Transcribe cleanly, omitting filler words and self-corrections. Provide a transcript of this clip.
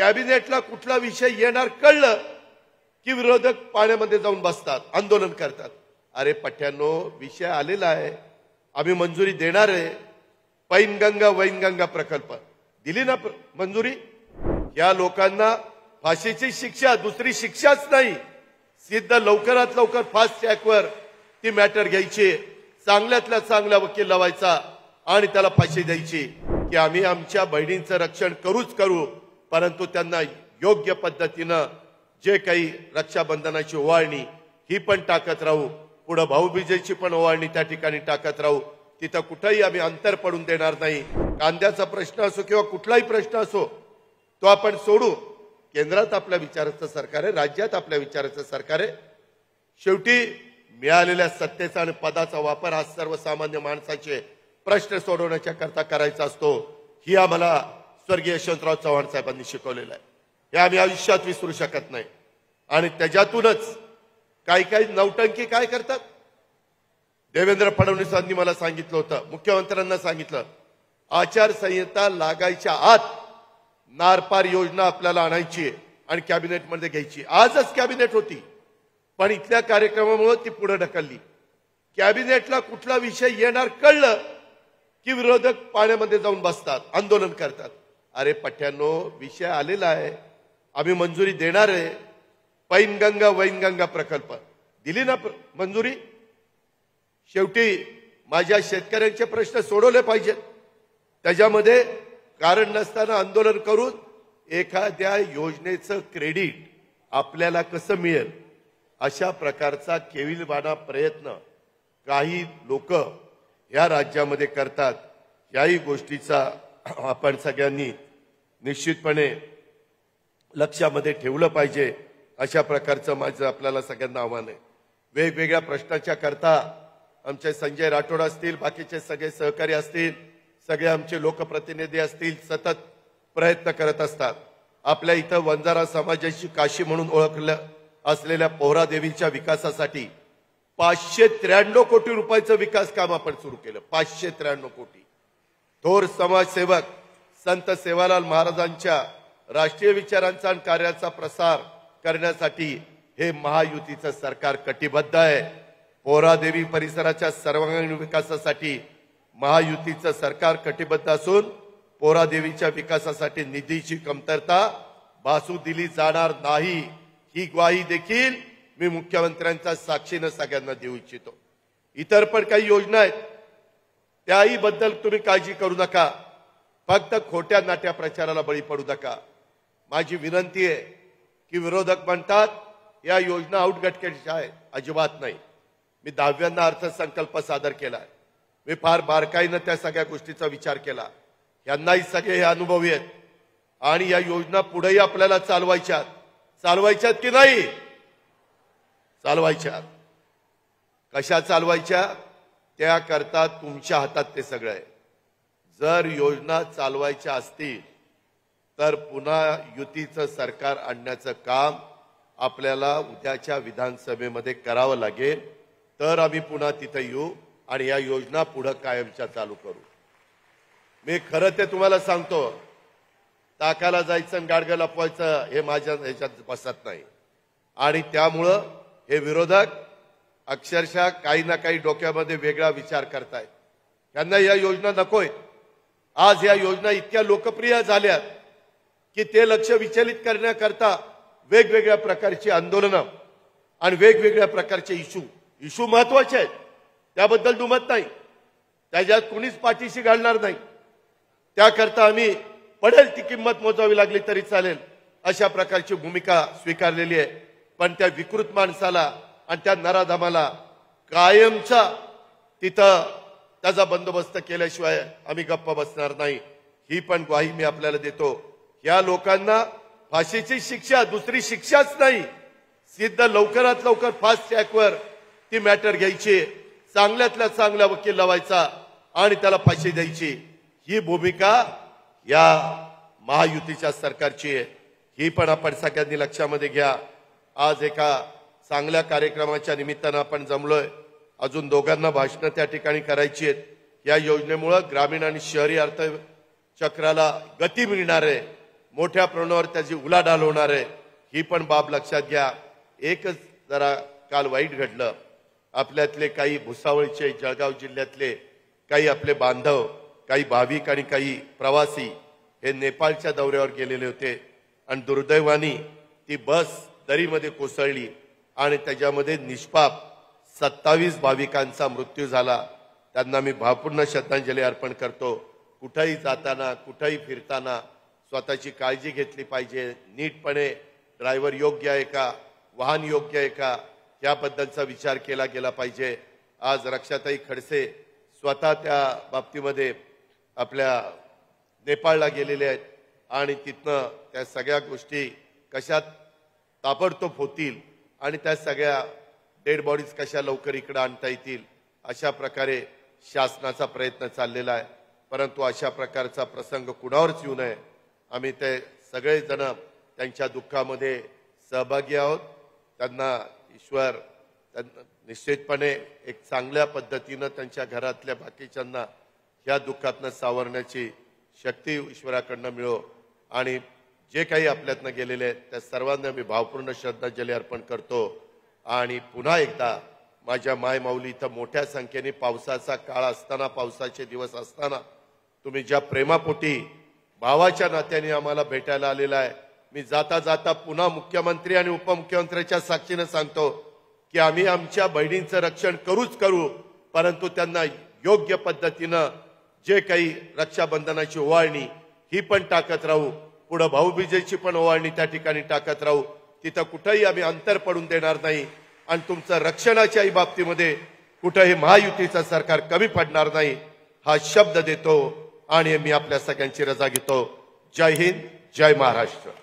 कॅबिनेटला कुठला विषय येणार कळलं की विरोधक पाण्यामध्ये जाऊन बसतात, आंदोलन करतात। अरे पठ्यांनो, विषय आलेला आहे, आम्ही मंजुरी देणार आहे। पैनगंगा वैनगंगा प्रकल्प दिली ना मंजुरी। या लोकांना फाशीची शिक्षा, दुसरी शिक्षाच नाही, सिद्ध लवकरात लवकर फास्ट ट्रॅकवर ती मॅटर घ्यायची, चांगल्यातल्या चांगला वकील लावायचा आणि त्याला फाशी द्यायची की आम्ही आमच्या बहिणींचं रक्षण करूच करू, परंतु त्यांना योग्य पद्धतीनं जे काही रक्षाबंधनाची ओवाळणी ही पण टाकत राहू, पुढे भाऊबीजेची पण ओवाळणी त्या ठिकाणी टाकत राहू। तिथं कुठेही आम्ही अंतर पडून देणार नाही। कांद्याचा प्रश्न असो किंवा कुठलाही प्रश्न असो तो आपण सोडू। केंद्रात आपल्या विचाराचं सरकार आहे, राज्यात आपल्या विचाराचं सरकार आहे। शेवटी मिळालेल्या सत्तेचा आणि पदाचा वापर हा सर्वसामान्य माणसाचे प्रश्न सोडवण्याच्या करता करायचा असतो। ही आम्हाला स्वर्गीय यशवंतराव चव्हाण साहेबांनी शिकवलेलं आहे, हे आम्ही आयुष्यात विसरू शकत नाही। आणि त्याच्यातूनच काही काही नौटंकी काय करतात। देवेंद्र फडणवीसांनी मला सांगितलं होतं, मुख्यमंत्र्यांना सांगितलं, आचारसंहिता लागायच्या आत नारपार योजना आपल्याला आणायची आणि कॅबिनेटमध्ये घ्यायची। आजच कॅबिनेट होती, पण इथल्या कार्यक्रमामुळे ती पुढे ढकलली। कॅबिनेटला कुठला विषय येणार कळलं की विरोधक पाण्यामध्ये जाऊन बसतात, आंदोलन करतात। अरे पठ्यांनो, विषय आलेला आहे, आम्ही मंजुरी देणार आहे। पैनगंगा वैनगंगा प्रकल्प दिली ना मंजुरी। शेवटी माझ्या शेतकऱ्यांचे प्रश्न सोडवले पाहिजेत। त्याच्यामध्ये कारण नसताना आंदोलन करून एखाद्या योजनेचं क्रेडिट आपल्याला कसं मिळेल अशा प्रकारचा केविलवाणा प्रयत्न काही लोक या राज्यामध्ये करतात। याही गोष्टीचा आपण सगळ्यांनी निश्चितपणे लक्षामध्ये ठेवलं पाहिजे। अशा प्रकारचं माझं आपल्याला सगळ्यांना आव्हान आहे। वेगवेगळ्या प्रश्नाच्या करता आमचे संजय राठोड असतील, बाकीचे सगळे सहकारी असतील, सगळे आमचे लोकप्रतिनिधी असतील, सतत प्रयत्न करत असतात। आपल्या इथं वंजारा समाजाची काशी म्हणून ओळखलं असलेल्या पोहरादेवीच्या विकासासाठी 593 कोटी रुपयाचं विकास काम आपण सुरू केलं। 593 कोटी। थोर समाजसेवक संत सेवालाल महाराजांच्या राष्ट्रीय विचारांचा आणि कार्याचा प्रसार करण्यासाठी हे महायुतीचं सरकार कटिबद्ध आहे। पोहरादेवी परिसराच्या सर्वांगीण विकासासाठी महायुतीचं सरकार कटिबद्ध असून पोहरादेवीच्या विकासासाठी निधीची कमतरता भासू दिली जाणार नाही, ही ग्वाही देखील मी मुख्यमंत्र्यांच्या साक्षीने सगळ्यांना देऊ इच्छितो। इतर पण काही योजना आहेत, त्याही बद्दल तुम्ही काळजी करू नका, फक्त खोट्या नाट्या प्रचाराला बळी पडू नका। माझी विनंती आहे की विरोधक म्हणतात या योजना आउटगटकेच्या आहेत, अजिबात नाही। मी 10व्यांदा अर्थसंकल्प सादर केलाय, मी फार बारकाईने त्या सगळ्या गोष्टीचा विचार केला। यांनाही सगळे हे अनुभवी आहेत आणि या योजना पुढेही आपल्याला चालवायच्यात की नाही? चालवायच्यात। कशा चालवायच्या त्याकरता तुमच्या हातात ते सगळं आहे। जर योजना चालवायच्या असतील तर पुन्हा युतीचं सरकार आणण्याचं काम आपल्याला उद्याच्या विधानसभेमध्ये करावं लागेल, तर आम्ही पुन्हा तिथे येऊ आणि या योजना पुढे कायमच्या चालू करू। मी खरं ते तुम्हाला सांगतो, ताकाला जायचं आणि गाडगं लपवायचं हे माझ्या ह्याच्यात बसत नाही। आणि त्यामुळं हे विरोधक अक्षरशः काही ना काही डोक्यामध्ये वेगळा विचार करतायत। त्यांना या योजना नकोय। आज या योजना इतक्या लोकप्रिय झाल्यात की ते लक्ष विचलित करण्याकरता वेगवेगळ्या प्रकारची आंदोलनं आणि वेगवेगळ्या प्रकारचे इशू महत्वाचे आहेत, त्याबद्दल दुमत नाही, त्याच्यात कुणीच पाठीशी घालणार नाही। त्याकरता आम्ही पडेल ती किंमत मोजावी लागली तरी चालेल अशा प्रकारची भूमिका स्वीकारलेली आहे। पण त्या विकृत माणसाला आणि त्या नराधमाला कायमचा तिथं त्याचा बंदोबस्त केल्याशिवाय आम्ही गप्प बसणार नाही, ही पण ग्वाही मी आपल्याला देतो। या लोकांना फाशीची शिक्षा, दुसरी शिक्षाच नाही, सिद्ध लवकरात लवकर फास्ट ट्रॅकवर ती मॅटर घ्यायची, चांगल्यातल्या चांगला वकील लावायचा आणि त्याला फाशी द्यायची, ही भूमिका या महायुतीच्या सरकारची आहे। ही पण आपण सगळ्यांनी लक्षामध्ये घ्या। आज एका चांगल्या कार्यक्रमाच्या निमित्तानं आपण जमलोय। अजून दोघांना भाषणं त्या ठिकाणी करायची आहेत। या योजनेमुळे ग्रामीण आणि शहरी अर्थचक्राला गती मिळणार आहे। मोठ्या प्रमाणावर त्याची उलाढाल होणार आहे, ही पण बाब लक्षात घ्या. एकच जरा काल वाईट घडलं. आपल्यातले काही भुसावळचे, जळगाव जिल्ह्यातले काही आपले बांधव, काही भाविक आणि काही प्रवासी हे नेपाळच्या दौऱ्यावर गेलेले होते आणि दुर्दैवाने ती बस दरीमध्ये कोसळली आणि त्याच्यामध्ये निष्पाप 27 भाविकांचा मृत्यू झाला. त्यांना मी भावपूर्ण श्रद्धांजली अर्पण करतो. कुठेही जाताना, कुठेही फिरताना स्वतःची काळजी घेतली पाहिजे. नीटपणे ड्रायव्हर योग्य आहे का, वाहन योग्य आहे का, याबद्दलचा विचार केला गेला पाहिजे. आज रक्षाताई खडसे स्वतः त्या बाबतीमध्ये आपल्या नेपाळला गेलेले आहेत आणि तिथनं त्या सगळ्या गोष्टी कशा ताबडतोब होतील आणि त्या सगळ्या डेड बॉडीज कशा लवकर इकडे आणता येतील अशा प्रकारे शासनाचा प्रयत्न चाललेला आहे. परंतु अशा प्रकारचा प्रसंग कुणावरच येऊ नये. आम्ही ते सगळेजण त्यांच्या दुःखामध्ये सहभागी आहोत. त्यांना ईश्वर निश्चितपणे एक चांगल्या पद्धतीनं त्यांच्या घरातल्या बाकीच्यांना ह्या दुःखातनं सावरण्याची शक्ती ईश्वराकडनं मिळो आणि जे काही आपल्यातनं गेलेले आहेत त्या सर्वांना मी भावपूर्ण श्रद्धांजली अर्पण करतो. आणि पुन्हा एकदा माझ्या मायमाऊली इथं मोठ्या संख्येने पावसाचा काळ असताना, पावसाचे दिवस असताना तुम्ही ज्या प्रेमापोटी भावाच्या नात्याने आम्हाला भेटायला आलेला आहे, मी जाता जाता पुन्हा मुख्यमंत्री आणि उपमुख्यमंत्र्यांच्या साक्षीनं सांगतो की आम्ही आमच्या बहिणींचं रक्षण करूच करू, परंतु त्यांना योग्य पद्धतीनं जे काही रक्षाबंधनाची ओवाळणी ही पण टाकत राहू, पुढे भाऊबीजेची पण ओवाळणी त्या ठिकाणी टाकत राहू. तिथं कुठेही आम्ही अंतर पडून देणार नाही आणि तुमचं रक्षणाच्याही बाबतीमध्ये कुठेही महायुतीचं सरकार कमी पडणार नाही हा शब्द देतो आणि मी आपल्या सगळ्यांची रजा घेतो. जय हिंद, जय महाराष्ट्र.